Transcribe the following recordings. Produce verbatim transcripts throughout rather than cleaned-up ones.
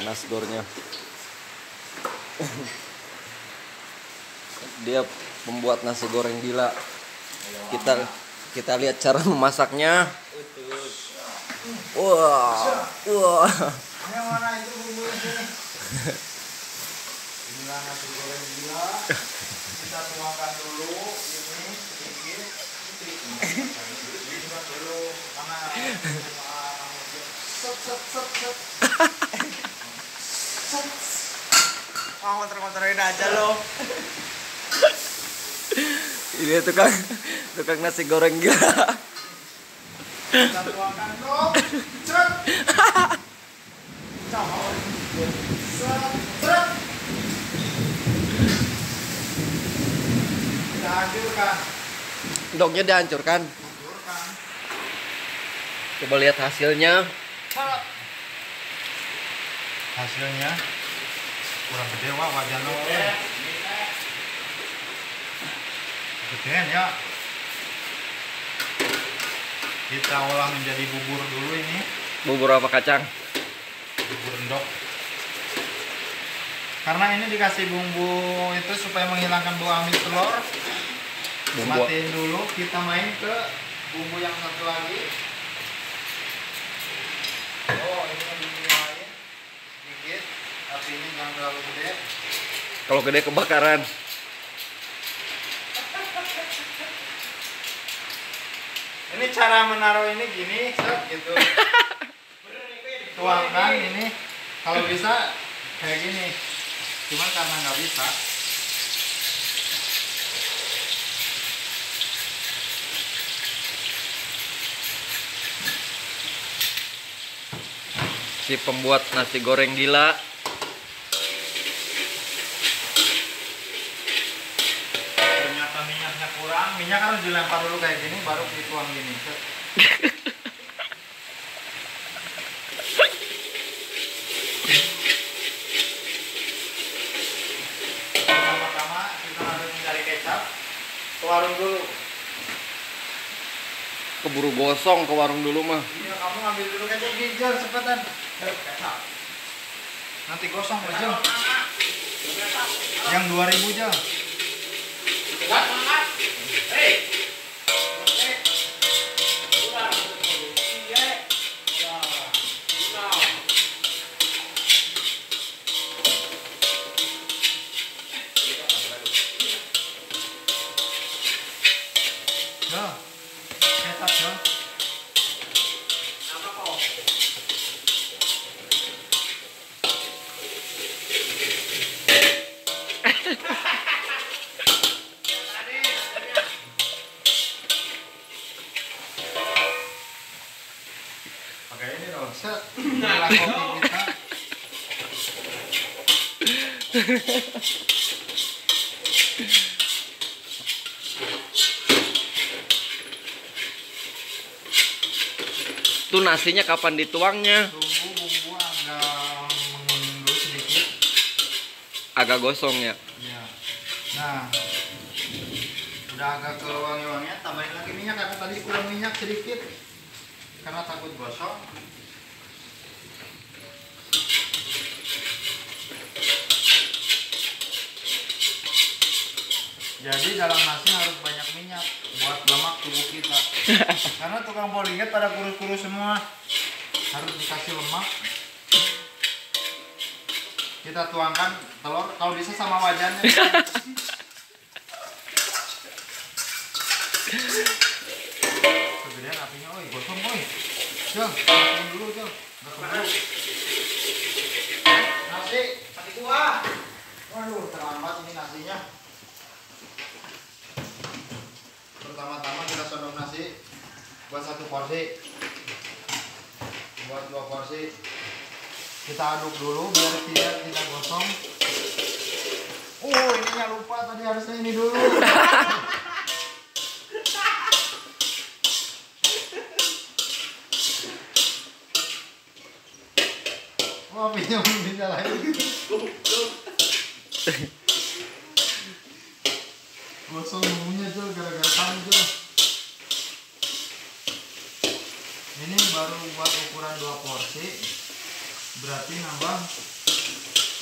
nasgornya. Dia pembuat nasi goreng gila. Kita kita lihat cara memasaknya. Wah, wah. Yang mana itu bumbunya sini? Inilah nasi goreng gila. Kita tuangkan dulu ini sedikit. Ini juga dulu mana? Set set set set. Wah, kotor-kotorin aja lo. Ini tukang tukang nasi goreng gila. Kita tuangkan dong. Set. Coba. Set set. Kita hancurkan. Dognya dihancurkan. Hancurkan. Coba lihat hasilnya. Hasilnya kurang gede wah wajan lo. Gedean ya. Kita olah menjadi bubur dulu ini. Bubur apa kacang? Bubur endok. Karena ini dikasih bumbu itu supaya menghilangkan bau amis telur. Bumbu. Matiin dulu, kita main ke bumbu yang satu lagi. Oh, ini bumbu lain. Sedikit, tapi ini jangan terlalu gede. Kalau gede kebakaran. Ini cara menaruh ini gini, set gitu. Tuangkan ini, kalau bisa kayak gini. Cuman karena nggak bisa. Si pembuat nasi goreng gila. Ternyata minyaknya kurang. Minyak harus dilempar dulu kayak gini, baru dituang gini. Pertama-tama kita harus mencari kecap. Ke warung dulu. Keburu gosong ke warung dulu mah. Iya, kamu ambil dulu kecap ginjal cepetan. Kecap. Nanti gosong aja. Yang dua ribu aja. Yo, kecap yo. Pakai ini dong, set. Inilah kopi kita. Tuh nasinya kapan dituangnya? Tunggu bumbu agak menguning dulu sedikit. Agak gosong ya. Ya. Nah, udah agak ke wangi-wangian, tambahin lagi minyak karena tadi kurang minyak sedikit. Karena takut gosong. Jadi dalam nasi harus banyak minyak buat lemak tubuh kita. Karena tukang poliget pada kurus-kurus semua, harus dikasih lemak. Kita tuangkan telur, kalau bisa sama wajannya. Kegedean apinya, oi gosong, oi. Jel, matiin dulu, Jel. Nggak keburu. Nasi, nasi kuah. Waduh, terlambat ini nasinya. Pertama-tama kita sodom nasi buat satu porsi, buat dua porsi. Kita aduk dulu biar tidak tidak gosong. Oh, ininya lupa tadi harusnya ini dulu. Wah, apinya bisa lagi. Gosong bumbunya Jul, gara-gara kamu Jul. Ini baru buat ukuran dua porsi, berarti nambah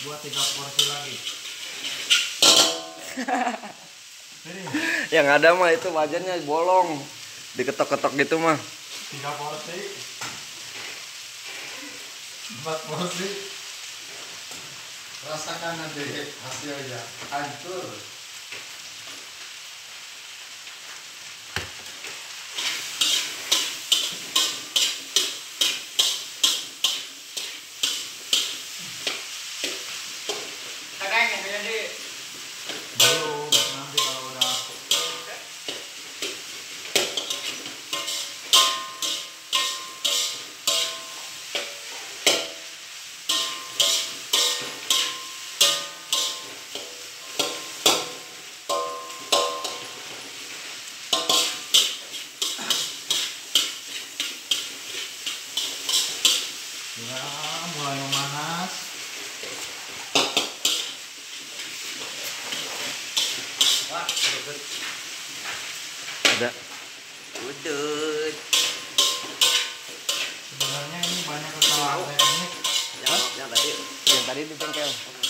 buat tiga porsi lagi. Ini Yang ada mah itu wajannya bolong. Diketok-ketok gitu mah. tiga porsi, empat porsi. Rasakan nanti hasilnya, hancur. Kagaknya jadi Belum, nanti kalau udah ya mulai memanas. wah, betul. Ada. Udut. Sebenarnya ini banyak kesalahan teknik. Yang, yang tadi, yang tadi di bengkel.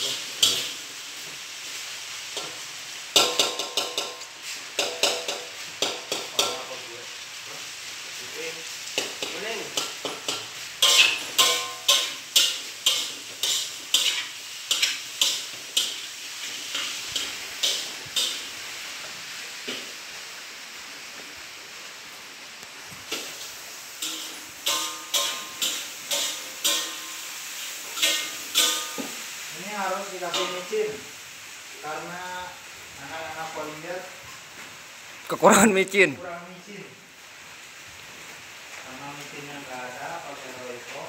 Kuning. Ini harus dikasih micin karena anak-anak Polinder Kekurangan micin. kurang micin. Karena micinnya nggak ada, pakai Royco.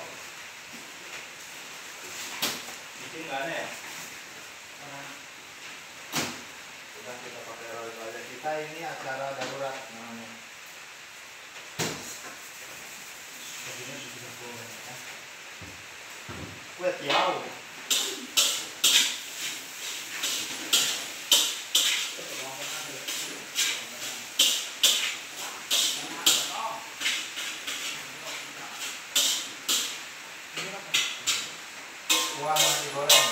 Micin nggak ada ya? Karena sudah kita pakai Royco aja. Kita ini acara darurat namanya. Jadinya sudah boleh ya. Kue tiaw. Kuah masih goreng.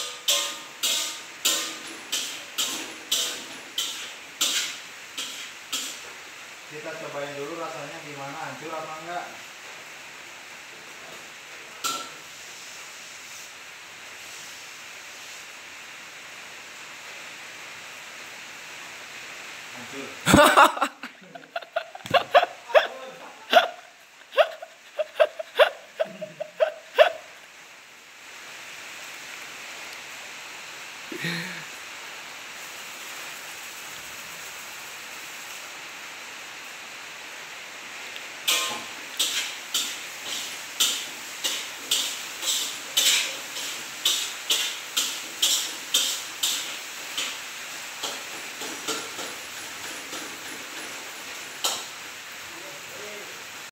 Kita cobain dulu rasanya gimana, hancur apa enggak. Hancur.